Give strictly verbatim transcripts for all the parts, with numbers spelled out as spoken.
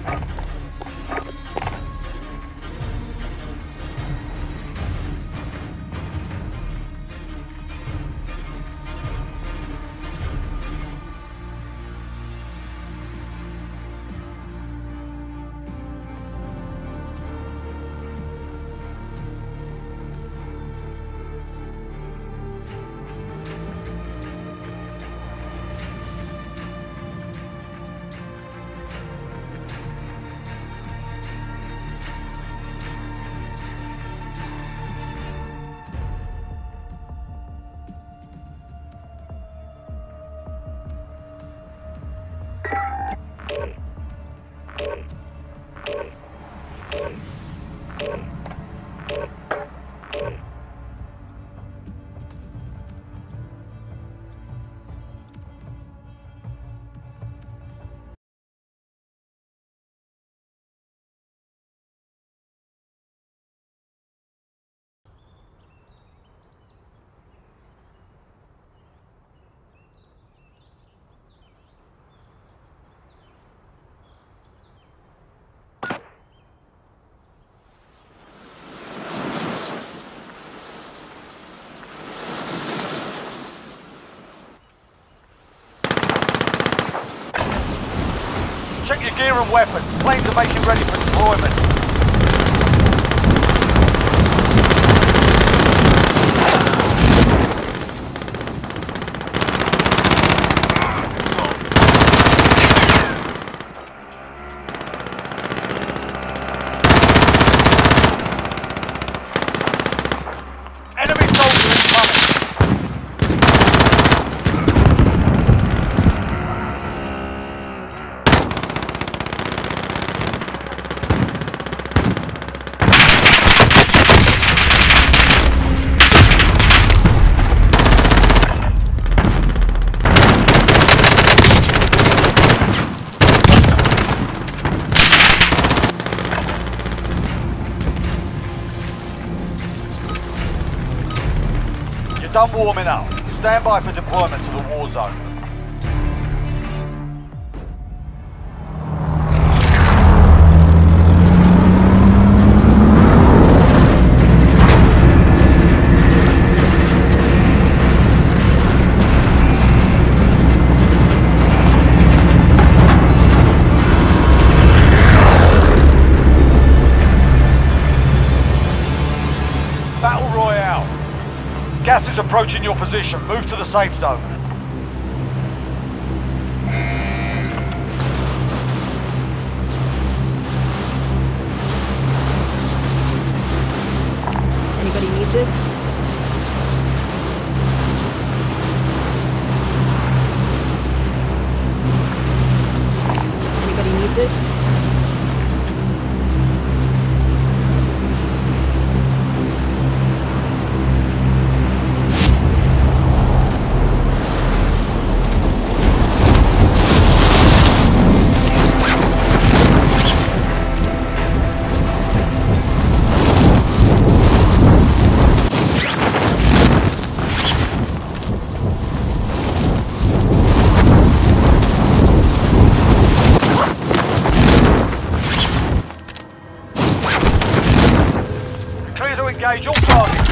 Check your gear and weapons. Planes are making ready for deployment. Enemy soldier incoming. Done warming up. Stand by for deployment to the war zone. Battle Royale. Gas is approaching your position. Move to the safe zone. Anybody need this? Anybody need this? Engage all targets.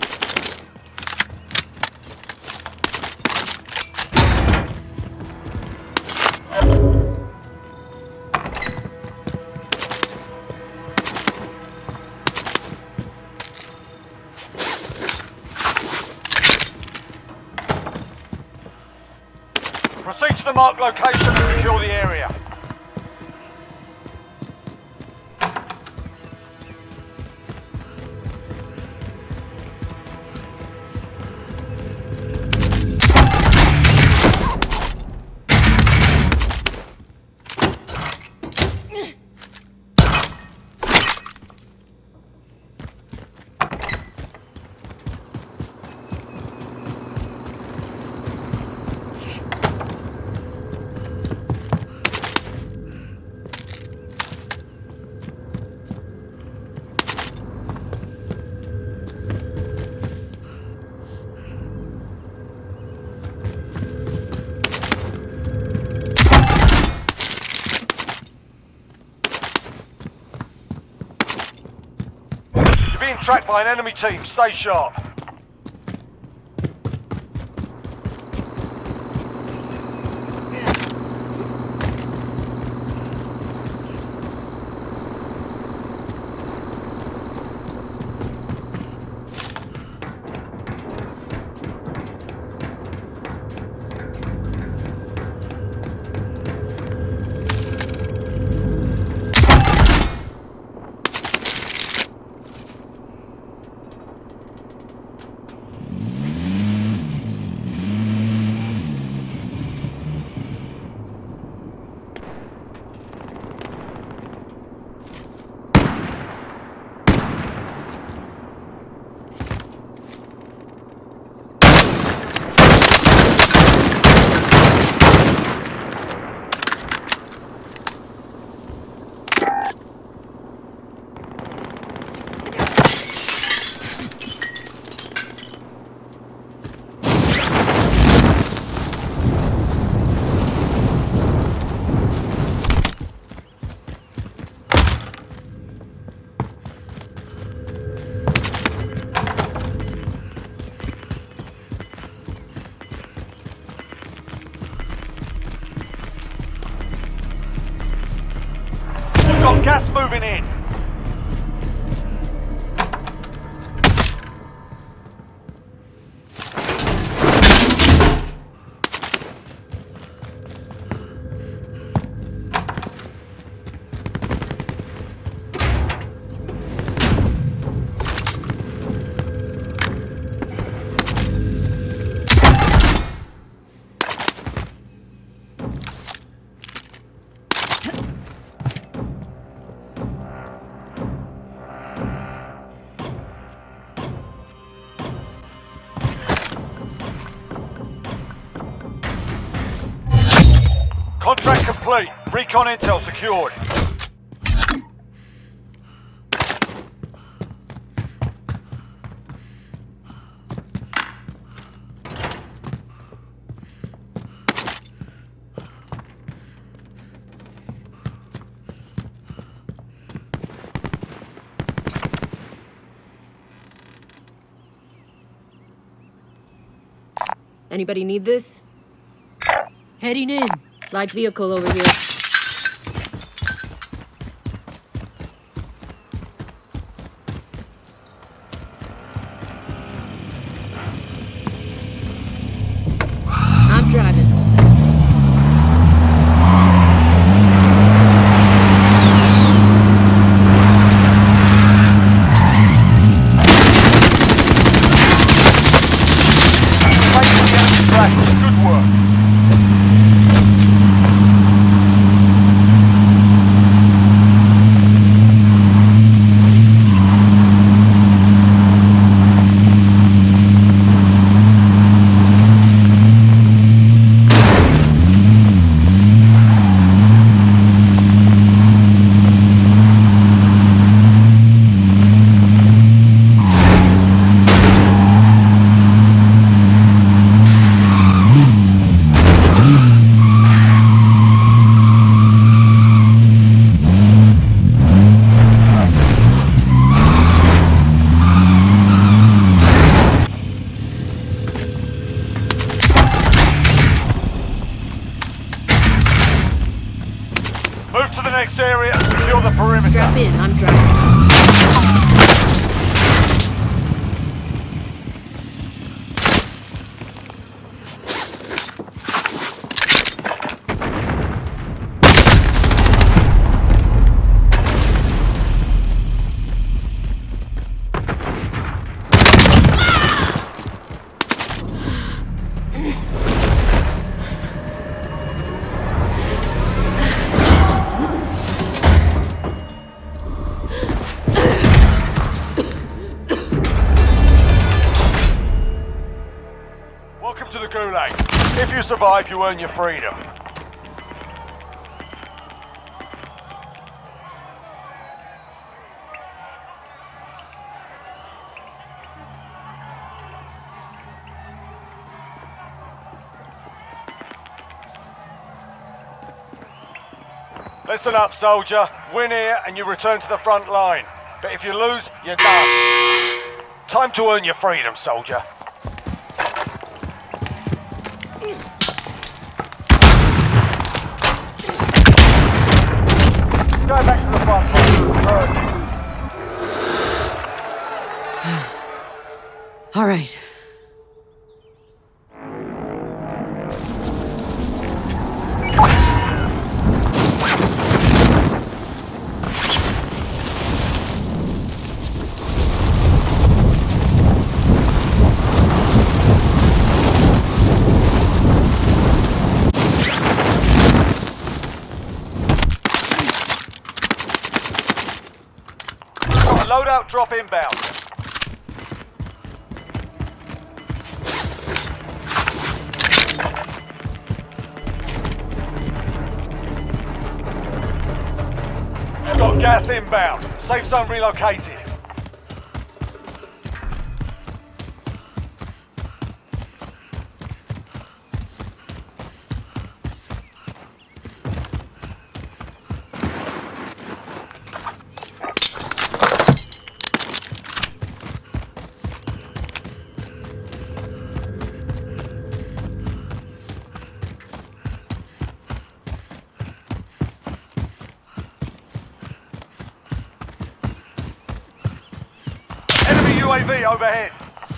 Proceed to the marked location and secure the area. You're being tracked by an enemy team. Stay sharp. Got gas moving in. Contract complete. Recon intel secured. Anybody need this? Heading in. Light vehicle over here. I'm driving. Good work. Move to the next area and secure the perimeter. Strap in, I'm driving. Welcome to the Gulag. If you survive, you earn your freedom. Listen up, soldier. Win here and you return to the front line. but if you lose, you're done. Time to earn your freedom, soldier. Go back to the front line. All right. Loadout drop inbound. Got gas inbound. Safe zone relocated. U A V overhead.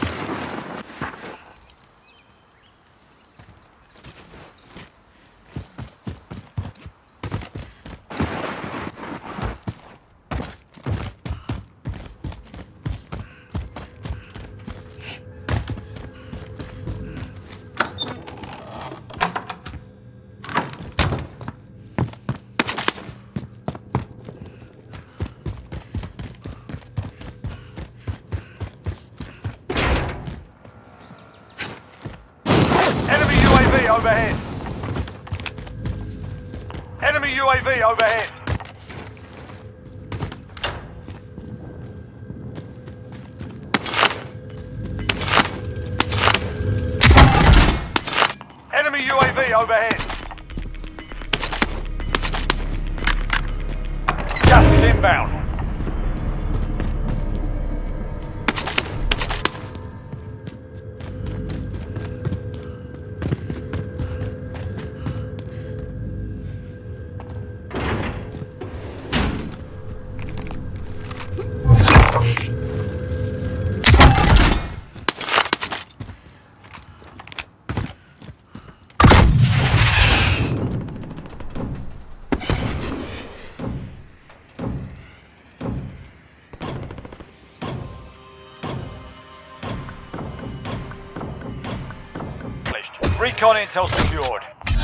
Overhead. Enemy U A V overhead. Enemy U A V overhead. Gas is inbound. Recon intel secured.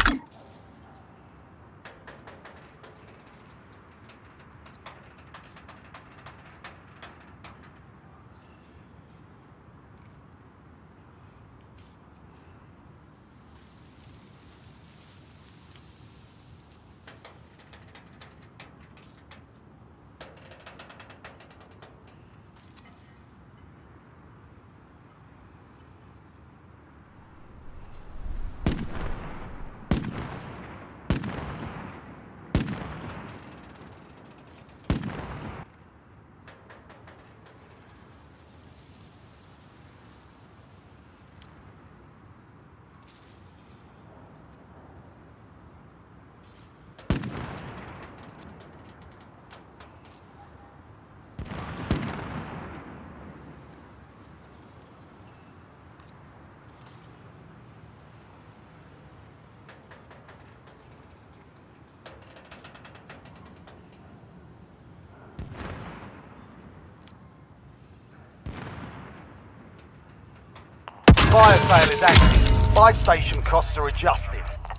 Fire sale is active. Buy station costs are adjusted.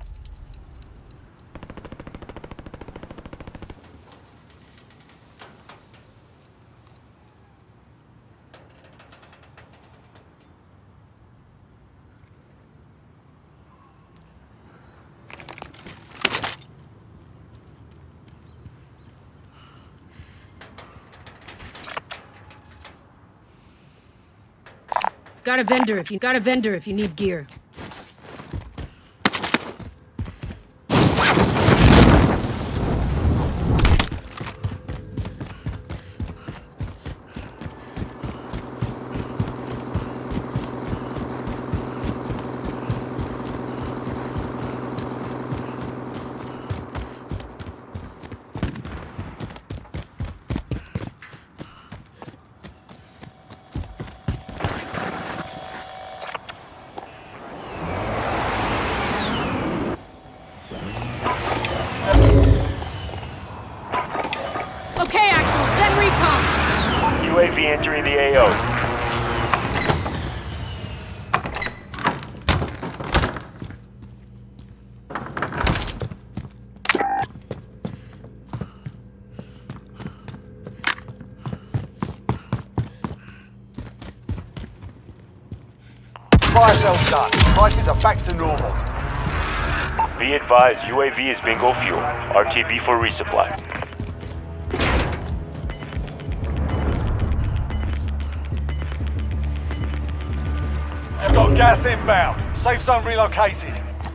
Got a vendor if you got a vendor if you need gear. Okay, Actual, send recon. U A V entering the A O. Fire sales done. Prices are back to normal. Be advised, U A V is bingo fuel. R T B for resupply. Got gas inbound. Safe zone relocated.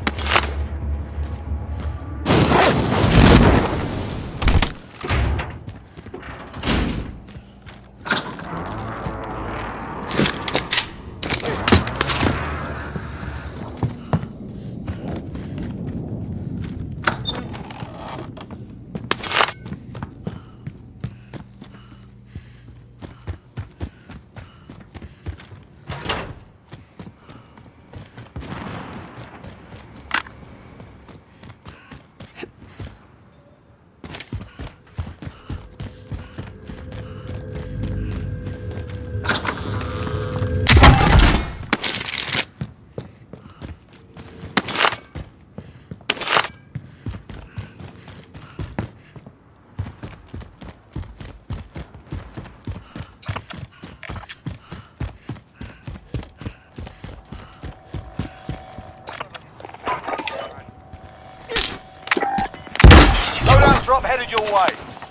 Drop headed your way.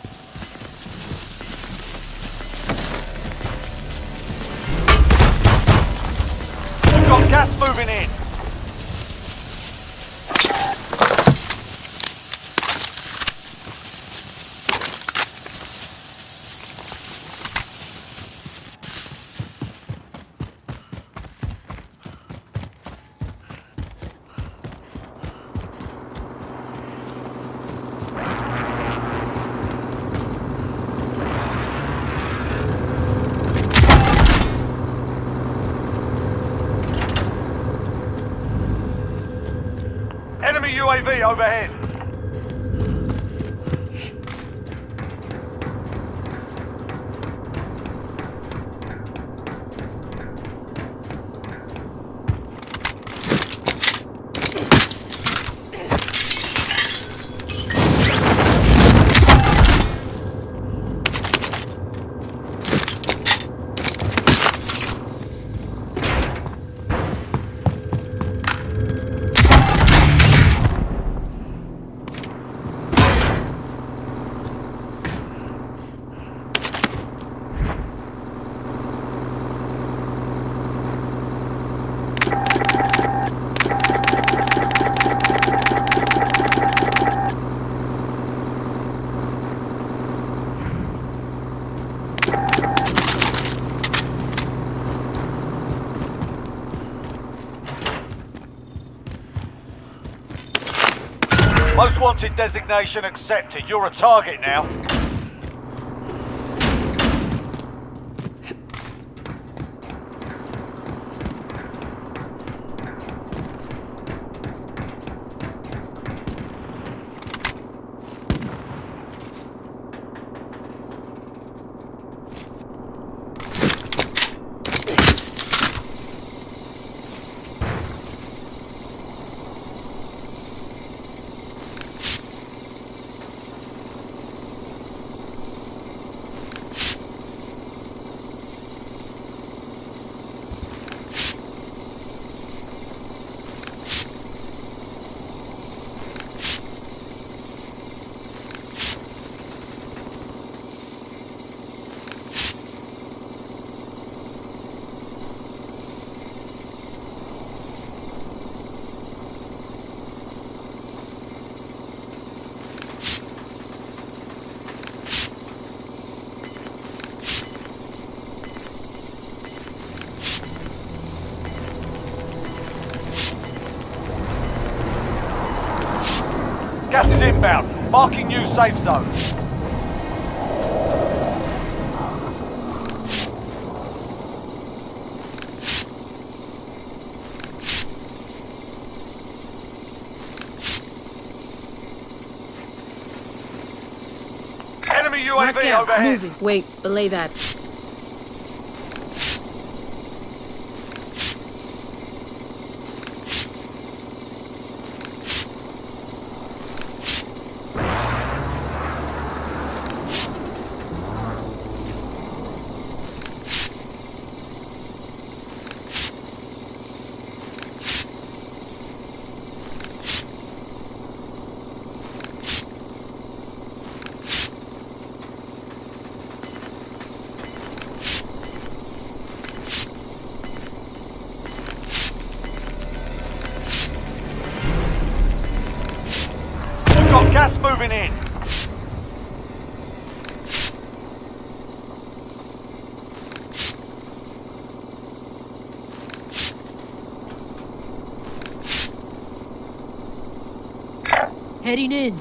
We've got gas moving in. Enemy U A V overhead. Most wanted designation accepted. You're a target now. Gas is inbound. Marking new safe zone. Enemy U A V Mark out. overhead. Moving. Wait, belay that. Got gas moving in. Heading in.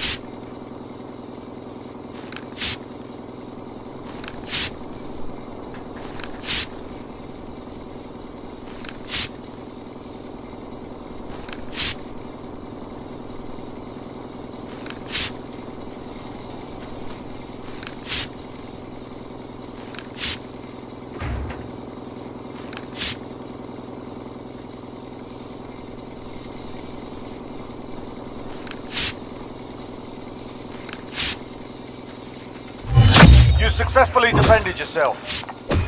You successfully defended yourself.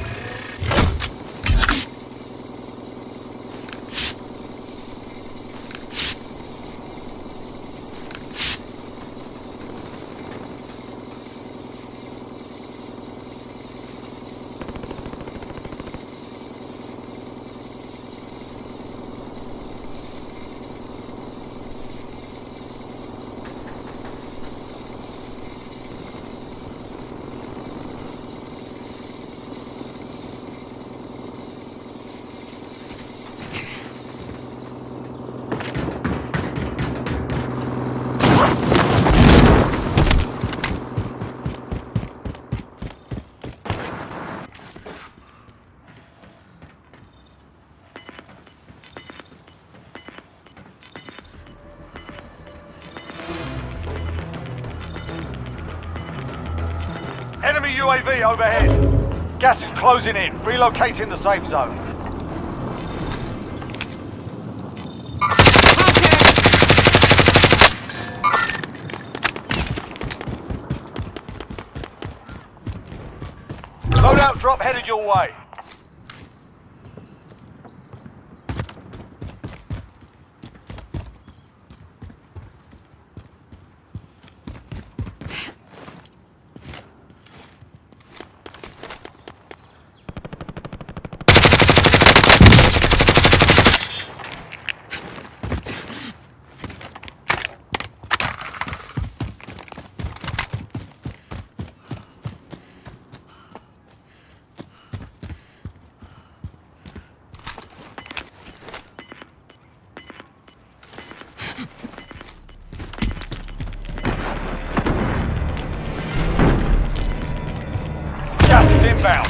Enemy U A V overhead. Gas is closing in. Relocating the safe zone. Loadout drop headed your way. Gas is inbound.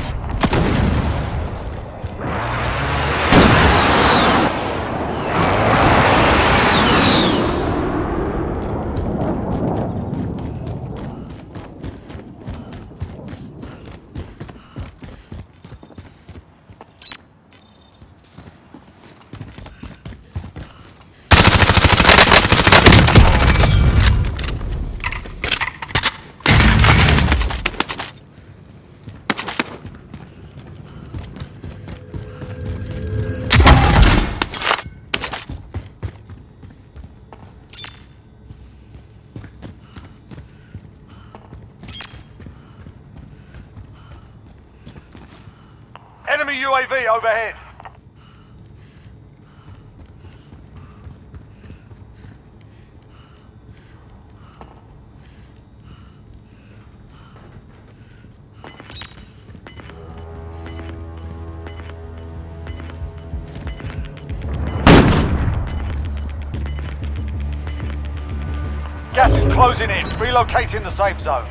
Enemy U A V overhead. Gas is closing in. Relocating the safe zone.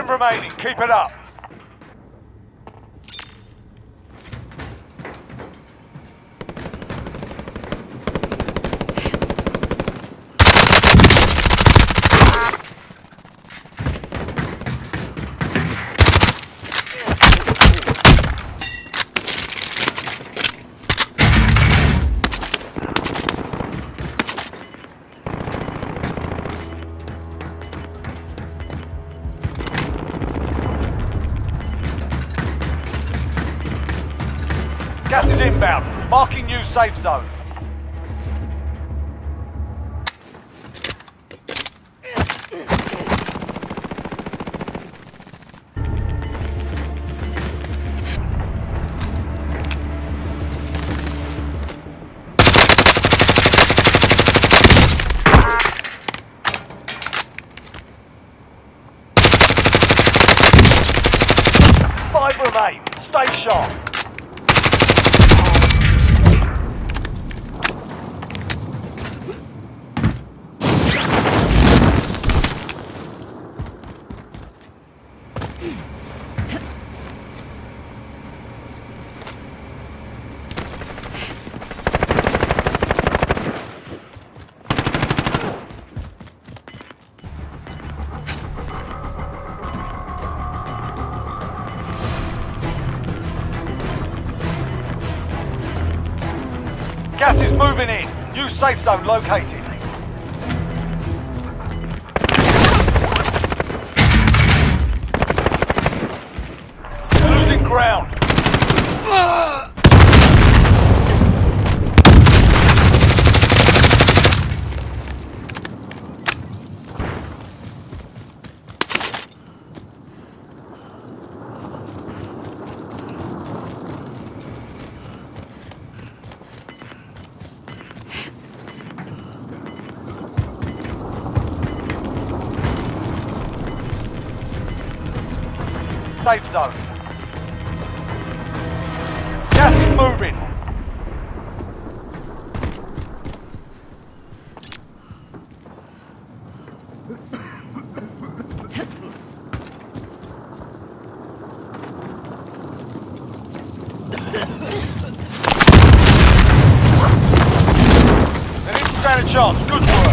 ten remaining. Keep it up. Gas is inbound. Marking new safe zone. Five remain. Stay sharp. Gas is moving in. New safe zone located. Losing ground. Safe zone. Gas is moving. They didn't stand a chance. Good work.